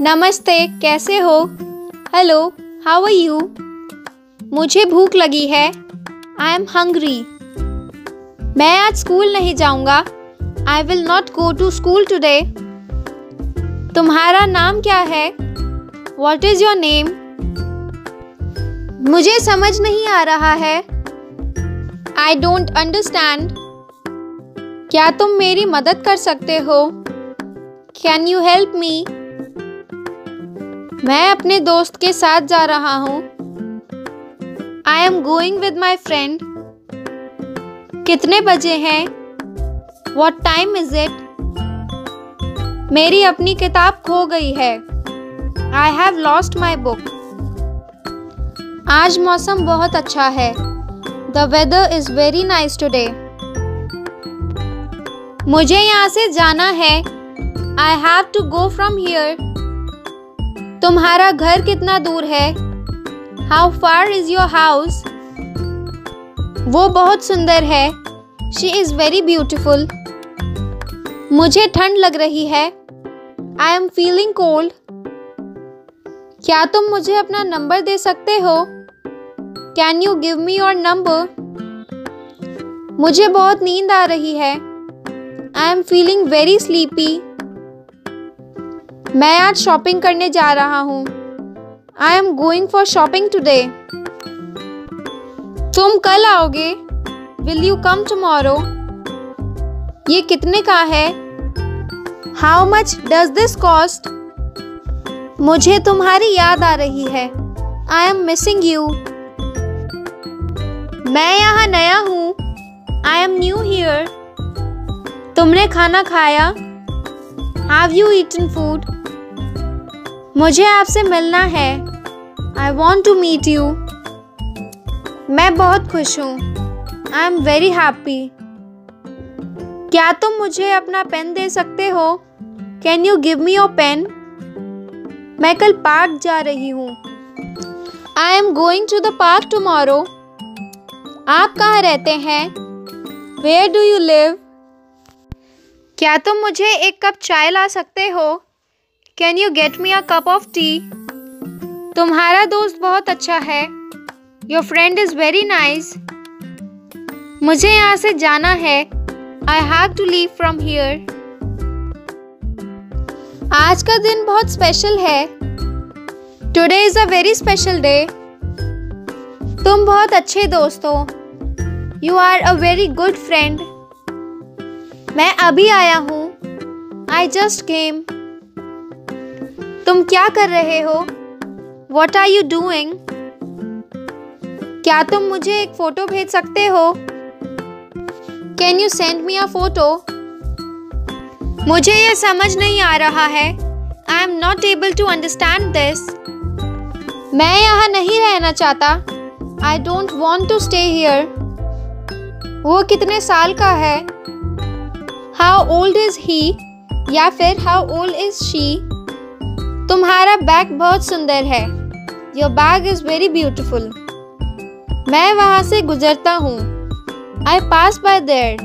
नमस्ते, कैसे हो? Hello, how are you? मुझे भूख लगी है। I am hungry. मैं आज स्कूल नहीं जाऊंगा। I will not go to school today. तुम्हारा नाम क्या है? What is your name? मुझे समझ नहीं आ रहा है। I don't understand. क्या तुम मेरी मदद कर सकते हो? Can you help me? मैं अपने दोस्त के साथ जा रहा हूँ। I am going with my friend. कितने बजे हैं? What time is it? मेरी अपनी किताब खो गई है। I have lost my book. आज मौसम बहुत अच्छा है। The weather is very nice today. मुझे यहाँ से जाना है। I have to go from here. तुम्हारा घर कितना दूर है? How far is your house? वो बहुत सुंदर है। She is very beautiful. मुझे ठंड लग रही है। I am feeling cold. क्या तुम मुझे अपना नंबर दे सकते हो? Can you give me your number? मुझे बहुत नींद आ रही है। I am feeling very sleepy. मैं आज शॉपिंग करने जा रहा हूँ। I am going for shopping today. तुम कल आओगे? Will you come tomorrow? ये कितने का है? How much does this cost? मुझे तुम्हारी याद आ रही है। I am missing you. मैं यहाँ नया हूँ। I am new here. तुमने खाना खाया? Have you eaten food? मुझे आपसे मिलना है। I want to meet you. मैं बहुत खुश हूँ। I am very happy. क्या तुम मुझे अपना पेन दे सकते हो? Can you give me your pen? मैं कल पार्क जा रही हूँ। I am going to the park tomorrow. आप कहाँ रहते हैं? Where do you live? क्या तुम मुझे एक कप चाय ला सकते हो? Can you get me a cup of tea? तुम्हारा दोस्त बहुत अच्छा है। Your friend is very nice. मुझे यहाँ से जाना है। I have to leave from here. आज का दिन बहुत स्पेशल है। Today is a very special day. तुम बहुत अच्छे दोस्त हो। You are a very good friend. मैं अभी आया हूँ। I just came. तुम क्या कर रहे हो? What are you doing? क्या तुम मुझे एक फोटो भेज सकते हो? Can you send me a photo? मुझे यह समझ नहीं आ रहा है। I am not able to understand this. मैं यहाँ नहीं रहना चाहता। I don't want to stay here. वो कितने साल का है? How old is he? या फिर हाउ ओल्ड इज शी? तुम्हारा बैग बहुत सुंदर है। Your bag is very beautiful. मैं वहां से गुजरता हूँ। I pass by there.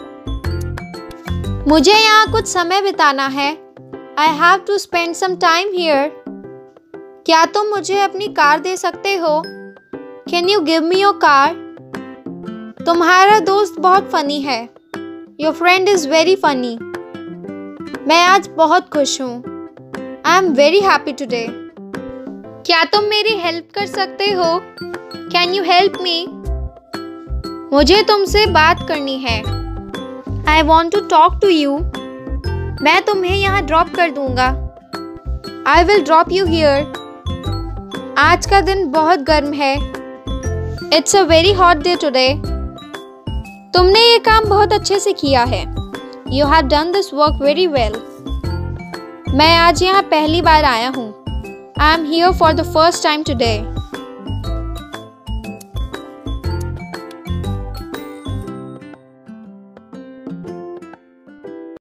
मुझे यहाँ कुछ समय बिताना है। I have to spend some time here. क्या तुम मुझे अपनी कार दे सकते हो? Can you give me your car? तुम्हारा दोस्त बहुत फनी है। Your friend is very funny. मैं आज बहुत खुश हूँ। I am very happy today. क्या तुम मेरी हेल्प कर सकते हो? Can you help me? मुझे तुमसे बात करनी है। I want to talk to you. मैं तुम्हें यहाँ ड्रॉप कर दूंगा। I will drop you here. आज का दिन बहुत गर्म है। It's a very hot day today. तुमने ये काम बहुत अच्छे से किया है। You have done this work very well. मैं आज यहाँ पहली बार आया हूँ। I am here for the first time today.